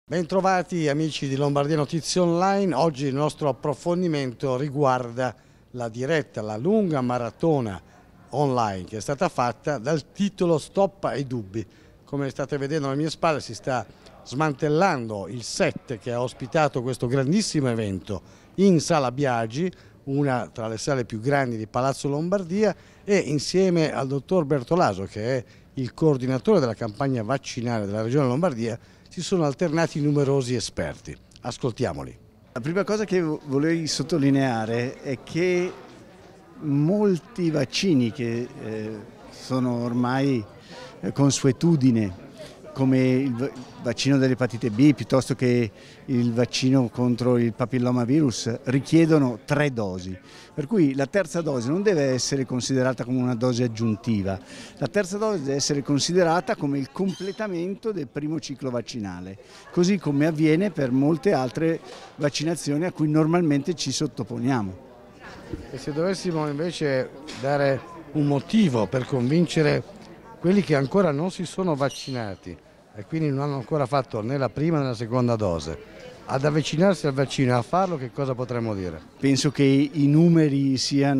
Bentrovati amici di Lombardia Notizie Online. Oggi il nostro approfondimento riguarda la diretta, la lunga maratona online che è stata fatta dal titolo Stop ai dubbi. Come state vedendo alle mie spalle si sta smantellando il set che ha ospitato questo grandissimo evento in Sala Biagi, una tra le sale più grandi di Palazzo Lombardia, e insieme al dottor Bertolaso, che è il coordinatore della campagna vaccinale della Regione Lombardia, si sono alternati numerosi esperti. Ascoltiamoli. La prima cosa che volevo sottolineare è che molti vaccini che sono ormai consuetudine, come il vaccino dell'epatite B piuttosto che il vaccino contro il papillomavirus, richiedono 3 dosi. Per cui la terza dose non deve essere considerata come una dose aggiuntiva, la terza dose deve essere considerata come il completamento del primo ciclo vaccinale, così come avviene per molte altre vaccinazioni a cui normalmente ci sottoponiamo. E se dovessimo invece dare un motivo per convincere quelli che ancora non si sono vaccinati e quindi non hanno ancora fatto né la prima né la seconda dose ad avvicinarsi al vaccino e a farlo, che cosa potremmo dire? Penso che i numeri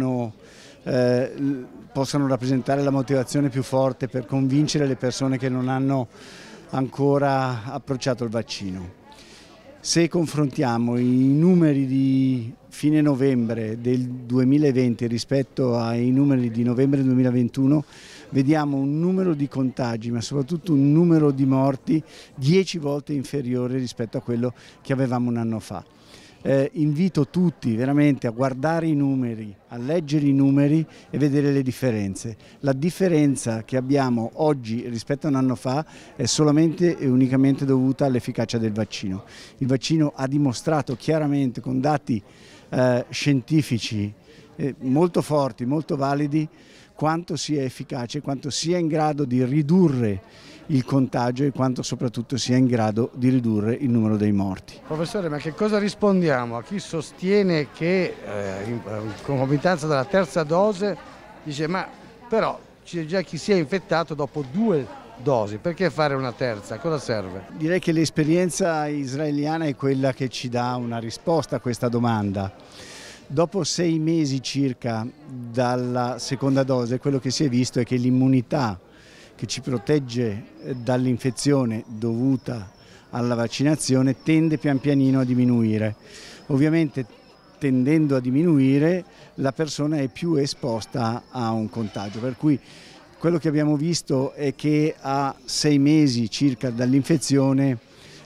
possano rappresentare la motivazione più forte per convincere le persone che non hanno ancora approcciato il vaccino. Se confrontiamo i numeri di fine novembre del 2020 rispetto ai numeri di novembre 2021, vediamo un numero di contagi, ma soprattutto un numero di morti 10 volte inferiore rispetto a quello che avevamo un anno fa. Invito tutti veramente a guardare i numeri, a leggere i numeri e vedere le differenze. La differenza che abbiamo oggi rispetto a un anno fa è solamente e unicamente dovuta all'efficacia del vaccino. Il vaccino ha dimostrato chiaramente con dati scientifici molto forti, molto validi, quanto sia efficace, quanto sia in grado di ridurre il contagio e quanto soprattutto sia in grado di ridurre il numero dei morti. Professore, ma che cosa rispondiamo a chi sostiene che in concomitanza della terza dose dice ma però c'è già chi si è infettato dopo 2 dosi, perché fare una terza? Cosa serve? Direi che l'esperienza israeliana è quella che ci dà una risposta a questa domanda. Dopo 6 mesi circa dalla seconda dose, quello che si è visto è che l'immunità che ci protegge dall'infezione dovuta alla vaccinazione tende pian pianino a diminuire. Ovviamente tendendo a diminuire la persona è più esposta a un contagio, per cui quello che abbiamo visto è che a 6 mesi circa dall'infezione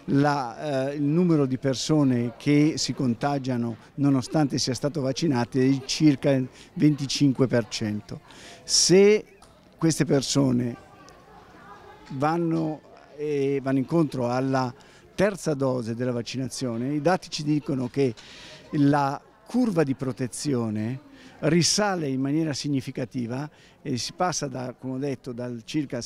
il numero di persone che si contagiano nonostante sia stato vaccinato è circa il 25%. Se queste persone vanno incontro alla terza dose della vaccinazione, i dati ci dicono che la curva di protezione risale in maniera significativa e si passa come ho detto, dal circa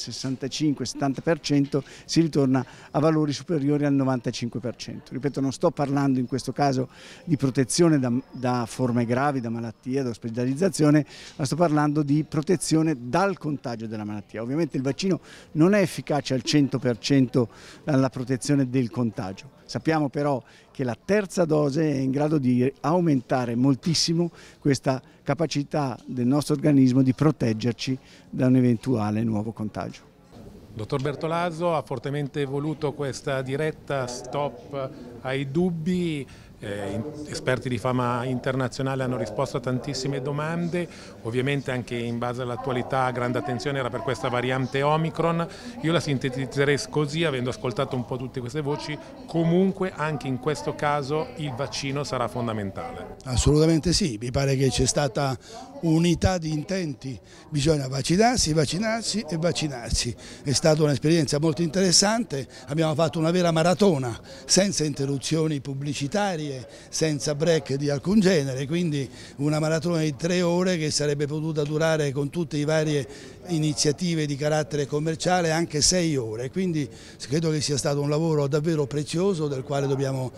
65-70%, si ritorna a valori superiori al 95%. Ripeto, non sto parlando in questo caso di protezione da forme gravi, da malattia, da ospedalizzazione, ma sto parlando di protezione dal contagio della malattia. Ovviamente il vaccino non è efficace al 100% alla protezione del contagio. Sappiamo però che la terza dose è in grado di aumentare moltissimo questa capacità del nostro organismo di proteggerci da un eventuale nuovo contagio. Dottor Bertolaso ha fortemente voluto questa diretta Stop ai dubbi. Esperti di fama internazionale hanno risposto a tantissime domande, ovviamente anche in base all'attualità grande attenzione era per questa variante Omicron. Io la sintetizzerei così, avendo ascoltato un po' tutte queste voci: comunque anche in questo caso il vaccino sarà fondamentale. Assolutamente sì, mi pare che c'è stata unità di intenti, bisogna vaccinarsi, vaccinarsi e vaccinarsi. È stata un'esperienza molto interessante, abbiamo fatto una vera maratona senza interruzioni pubblicitarie, senza break di alcun genere, quindi una maratona di 3 ore che sarebbe potuta durare con tutte le varie iniziative di carattere commerciale anche 6 ore, quindi credo che sia stato un lavoro davvero prezioso del quale dobbiamo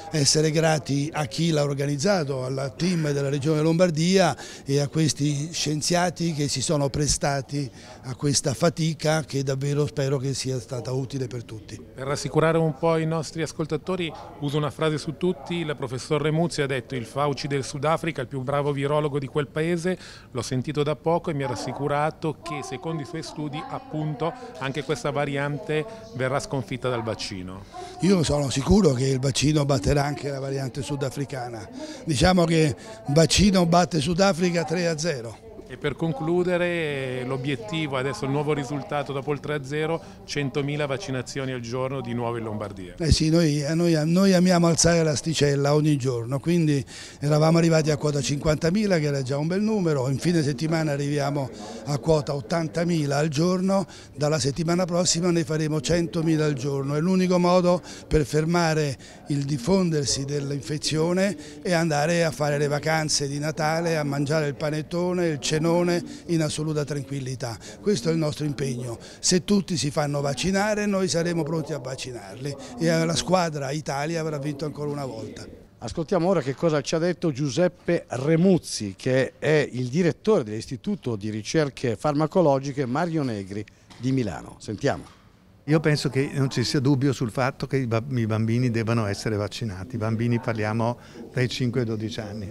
essere grati a chi l'ha organizzato, al team della Regione Lombardia e a questi scienziati che si sono prestati a questa fatica che davvero spero che sia stata utile per tutti. Per rassicurare un po' i nostri ascoltatori, uso una frase su tutti, il professor Remuzzi ha detto: il Fauci del Sudafrica, il più bravo virologo di quel paese, l'ho sentito da poco e mi ha rassicurato che secondo i suoi studi appunto anche questa variante verrà sconfitta dal vaccino. Io sono sicuro che il vaccino batterà anche la variante sudafricana, diciamo che il vaccino batte Sudafrica 3-0. E per concludere, l'obiettivo, adesso il nuovo risultato dopo il 3-0, 100.000 vaccinazioni al giorno di nuovo in Lombardia. Sì, noi amiamo alzare l'asticella ogni giorno, quindi eravamo arrivati a quota 50.000 che era già un bel numero, in fine settimana arriviamo a quota 80.000 al giorno, dalla settimana prossima ne faremo 100.000 al giorno, è l'unico modo per fermare il diffondersi dell'infezione e andare a fare le vacanze di Natale, a mangiare il panettone, il cenone in assoluta tranquillità. Questo è il nostro impegno. Se tutti si fanno vaccinare noi saremo pronti a vaccinarli e la squadra Italia avrà vinto ancora una volta. Ascoltiamo ora che cosa ci ha detto Giuseppe Remuzzi, che è il direttore dell'Istituto di Ricerche Farmacologiche Mario Negri di Milano. Sentiamo. Io penso che non ci sia dubbio sul fatto che i bambini debbano essere vaccinati. I bambini parliamo dai 5 ai 12 anni.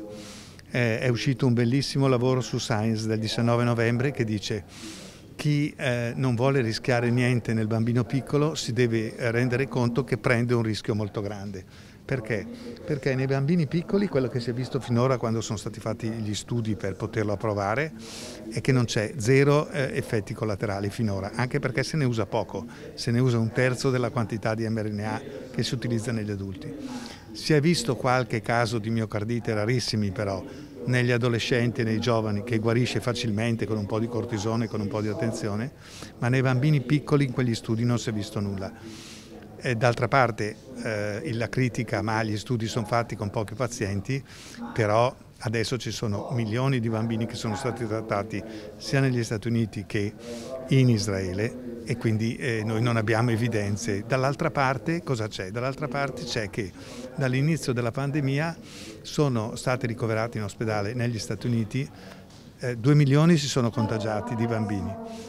È uscito un bellissimo lavoro su Science del 19 novembre che dice: chi non vuole rischiare niente nel bambino piccolo si deve rendere conto che prende un rischio molto grande. Perché? Perché nei bambini piccoli quello che si è visto finora quando sono stati fatti gli studi per poterlo approvare è che non c'è zero effetti collaterali finora, anche perché se ne usa poco, se ne usa un terzo della quantità di mRNA che si utilizza negli adulti. Si è visto qualche caso di miocardite, rarissimi però, negli adolescenti e nei giovani, che guarisce facilmente con un po' di cortisone, con un po' di attenzione, ma nei bambini piccoli in quegli studi non si è visto nulla. D'altra parte la critica, ma gli studi sono fatti con pochi pazienti, però adesso ci sono milioni di bambini che sono stati trattati sia negli Stati Uniti che in Israele e quindi noi non abbiamo evidenze. Dall'altra parte cosa c'è? Dall'altra parte c'è che dall'inizio della pandemia sono stati ricoverati in ospedale negli Stati Uniti 2 milioni si sono contagiati di bambini.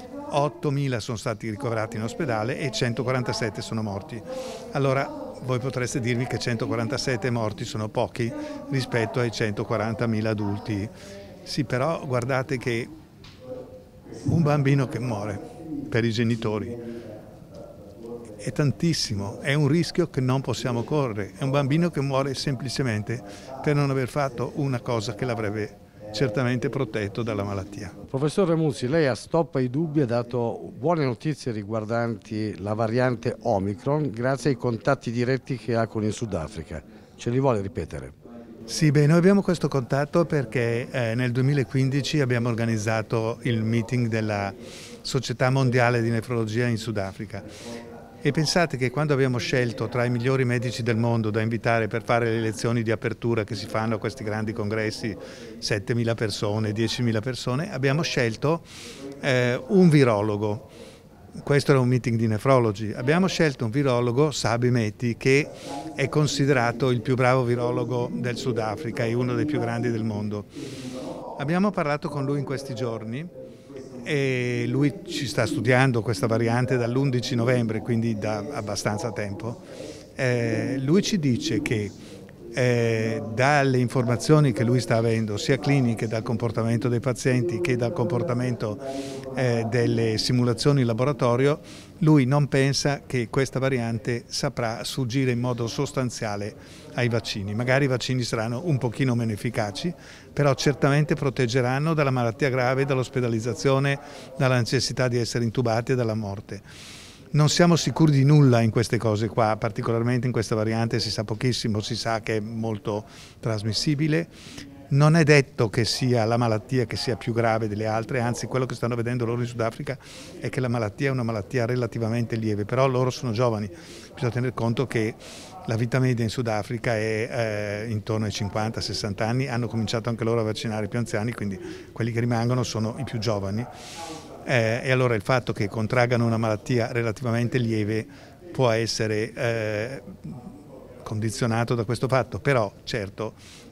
8.000 sono stati ricoverati in ospedale e 147 sono morti. Allora voi potreste dirmi che 147 morti sono pochi rispetto ai 140.000 adulti. Sì, però guardate che un bambino che muore per i genitori è tantissimo, è un rischio che non possiamo correre. È un bambino che muore semplicemente per non aver fatto una cosa che l'avrebbe certamente protetto dalla malattia. Professor Remuzzi, lei a Stop ai Dubbi ha dato buone notizie riguardanti la variante Omicron grazie ai contatti diretti che ha con il Sudafrica. Ce li vuole ripetere? Sì, beh, noi abbiamo questo contatto perché nel 2015 abbiamo organizzato il meeting della Società Mondiale di Nefrologia in Sudafrica. E pensate che quando abbiamo scelto tra i migliori medici del mondo da invitare per fare le lezioni di apertura che si fanno a questi grandi congressi, 7.000 persone, 10.000 persone, abbiamo scelto un virologo. Questo era un meeting di nefrologi. Abbiamo scelto un virologo, Sabi Meti, che è considerato il più bravo virologo del Sudafrica e uno dei più grandi del mondo. Abbiamo parlato con lui in questi giorni e lui ci sta studiando questa variante dall'11 novembre, quindi da abbastanza tempo. Lui ci dice che dalle informazioni che lui sta avendo, sia cliniche dal comportamento dei pazienti che dal comportamento delle simulazioni in laboratorio, lui non pensa che questa variante saprà sfuggire in modo sostanziale ai vaccini. Magari i vaccini saranno un pochino meno efficaci, però certamente proteggeranno dalla malattia grave, dall'ospedalizzazione, dalla necessità di essere intubati e dalla morte. Non siamo sicuri di nulla in queste cose qua, particolarmente in questa variante si sa pochissimo, si sa che è molto trasmissibile. Non è detto che sia la malattia che sia più grave delle altre, anzi quello che stanno vedendo loro in Sudafrica è che la malattia è una malattia relativamente lieve, però loro sono giovani, bisogna tener conto che la vita media in Sudafrica è intorno ai 50-60 anni, hanno cominciato anche loro a vaccinare i più anziani, quindi quelli che rimangono sono i più giovani. E allora il fatto che contraggano una malattia relativamente lieve può essere condizionato da questo fatto, però certo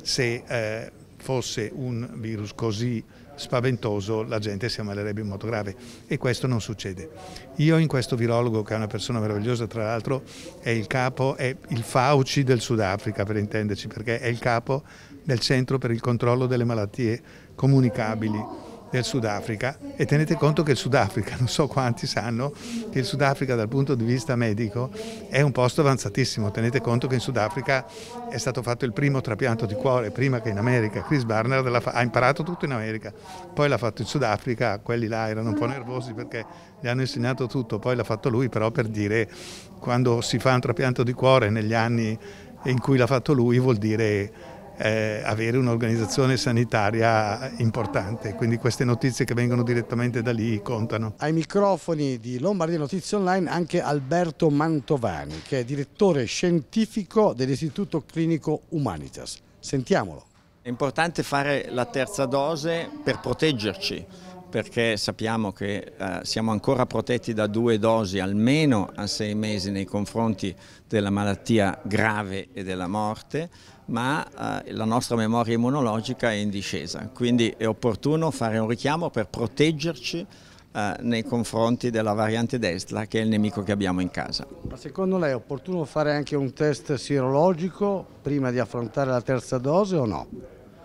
se fosse un virus così spaventoso la gente si ammalerebbe in modo grave e questo non succede. Io in questo virologo, che è una persona meravigliosa tra l'altro, è il Fauci del Sudafrica, per intenderci, perché è il capo del Centro per il controllo delle malattie comunicabili del Sudafrica, e tenete conto che il Sudafrica, non so quanti sanno che il Sudafrica dal punto di vista medico è un posto avanzatissimo. Tenete conto che in Sudafrica è stato fatto il primo trapianto di cuore prima che in America. Chris Barnard ha imparato tutto in America, poi l'ha fatto in Sudafrica. Quelli là erano un po' nervosi perché gli hanno insegnato tutto, poi l'ha fatto lui, però per dire, quando si fa un trapianto di cuore negli anni in cui l'ha fatto lui vuol dire avere un'organizzazione sanitaria importante, quindi queste notizie che vengono direttamente da lì contano. Ai microfoni di Lombardia Notizie Online anche Alberto Mantovani, che è direttore scientifico dell'Istituto Clinico Humanitas. Sentiamolo. È importante fare la terza dose per proteggerci, perché sappiamo che siamo ancora protetti da 2 dosi almeno a 6 mesi nei confronti della malattia grave e della morte, ma la nostra memoria immunologica è in discesa, quindi è opportuno fare un richiamo per proteggerci nei confronti della variante Delta, che è il nemico che abbiamo in casa. Ma secondo lei è opportuno fare anche un test sierologico prima di affrontare la terza dose o no?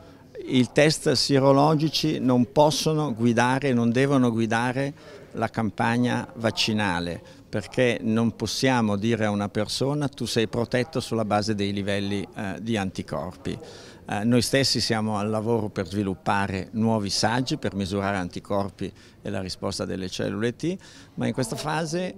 I test sierologici non possono guidare, non devono guidare la campagna vaccinale, perché non possiamo dire a una persona tu sei protetto sulla base dei livelli di anticorpi. Noi stessi siamo al lavoro per sviluppare nuovi saggi per misurare anticorpi e la risposta delle cellule T, ma in questa fase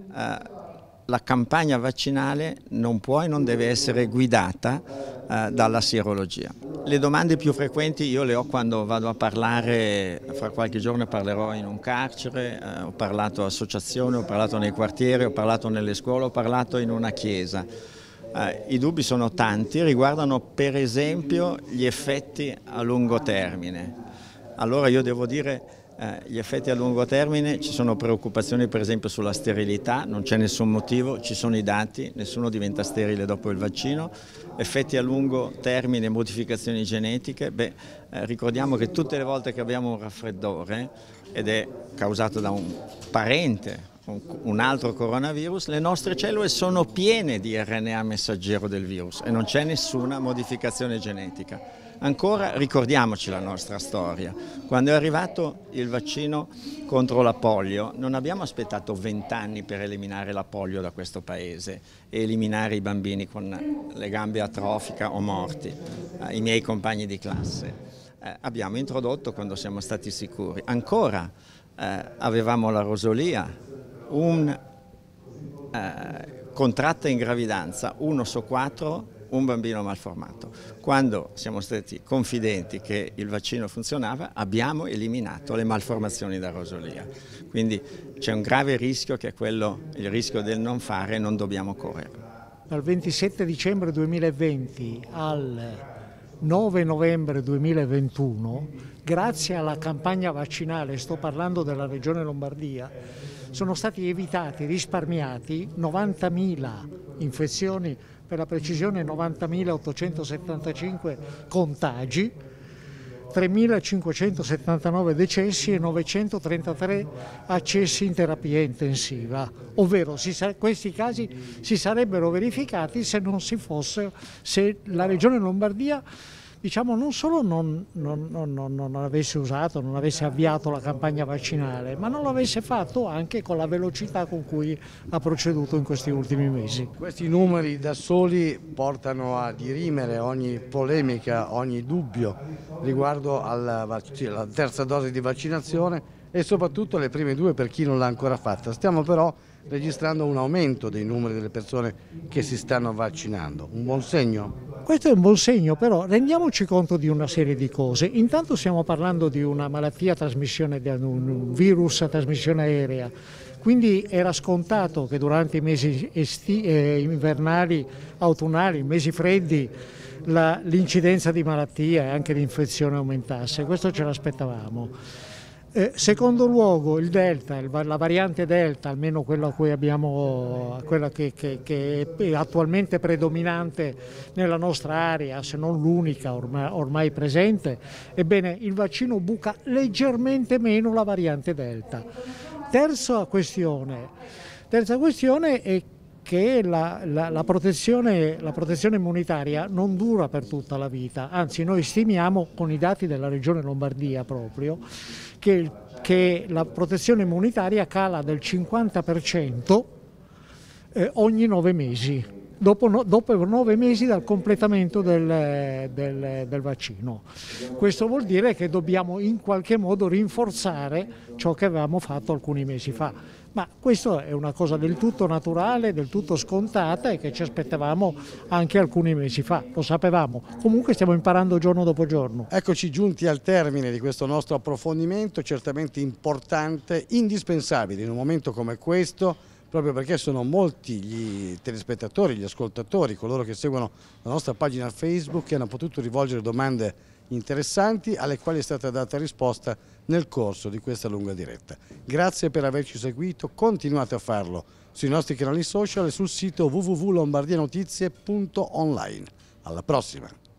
la campagna vaccinale non può e non deve essere guidata dalla sierologia. Le domande più frequenti io le ho quando vado a parlare, fra qualche giorno parlerò in un carcere, ho parlato a associazioni, ho parlato nei quartieri, ho parlato nelle scuole, ho parlato in una chiesa. I dubbi sono tanti, riguardano per esempio gli effetti a lungo termine. Allora io devo dire gli effetti a lungo termine, ci sono preoccupazioni per esempio sulla sterilità, non c'è nessun motivo, ci sono i dati, nessuno diventa sterile dopo il vaccino. Effetti a lungo termine, modificazioni genetiche, ricordiamo che tutte le volte che abbiamo un raffreddore ed è causato da un parente, un altro coronavirus, le nostre cellule sono piene di RNA messaggero del virus e non c'è nessuna modificazione genetica. Ancora ricordiamoci la nostra storia. Quando è arrivato il vaccino contro la polio non abbiamo aspettato 20 anni per eliminare la polio da questo paese e eliminare i bambini con le gambe atrofiche o morti, i miei compagni di classe. Abbiamo introdotto quando siamo stati sicuri. Ancora avevamo la rosolia, contratta in gravidanza, 1 su 4 un bambino malformato. Quando siamo stati confidenti che il vaccino funzionava, abbiamo eliminato le malformazioni da rosolia. Quindi c'è un grave rischio che è il rischio del non fare, non dobbiamo correre. Dal 27 dicembre 2020 al 9 novembre 2021, grazie alla campagna vaccinale, sto parlando della Regione Lombardia, sono stati evitati, risparmiati 90.000 infezioni, per la precisione 90.875 contagi, 3.579 decessi e 933 accessi in terapia intensiva, ovvero questi casi si sarebbero verificati se la Regione Lombardia non solo non avesse usato, non avesse avviato la campagna vaccinale, ma non l'avesse fatto anche con la velocità con cui ha proceduto in questi ultimi mesi. Questi numeri da soli portano a dirimere ogni polemica, ogni dubbio riguardo alla terza dose di vaccinazione e soprattutto le prime 2 per chi non l'ha ancora fatta. Stiamo però registrando un aumento dei numeri delle persone che si stanno vaccinando. Un buon segno? Questo è un buon segno, però rendiamoci conto di una serie di cose. Intanto stiamo parlando di una malattia a trasmissione, di un virus a trasmissione aerea, quindi era scontato che durante i mesi invernali, autunnali, i mesi freddi, l'incidenza di malattia e anche di infezione aumentasse. Questo ce l'aspettavamo. Secondo luogo il Delta, la variante Delta, almeno quella a cui quella che è attualmente predominante nella nostra area, se non l'unica ormai presente, ebbene il vaccino buca leggermente meno la variante Delta. Terza questione è che la protezione immunitaria non dura per tutta la vita, anzi noi stimiamo con i dati della Regione Lombardia proprio che la protezione immunitaria cala del 50% ogni 9 mesi, dopo 9 mesi dal completamento del vaccino. Questo vuol dire che dobbiamo in qualche modo rinforzare ciò che avevamo fatto alcuni mesi fa. Ma questo è una cosa del tutto naturale, del tutto scontata e che ci aspettavamo anche alcuni mesi fa, lo sapevamo. Comunque stiamo imparando giorno dopo giorno. Eccoci giunti al termine di questo nostro approfondimento, certamente importante, indispensabile in un momento come questo, proprio perché sono molti gli telespettatori, gli ascoltatori, coloro che seguono la nostra pagina Facebook, che hanno potuto rivolgere domande interessanti alle quali è stata data risposta nel corso di questa lunga diretta. Grazie per averci seguito, continuate a farlo sui nostri canali social e sul sito www.lombardianotizie.online. Alla prossima!